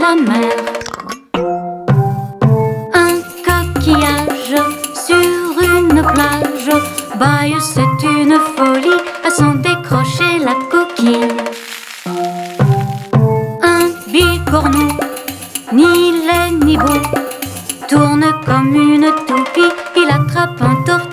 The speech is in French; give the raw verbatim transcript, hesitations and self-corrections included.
la mer. Un coquillage sur une plage, bâille, c'est une folie à s'en décrocher la coquille. Un bicornou, ni laid ni beau, tourne comme une toupie, il attrape un tortue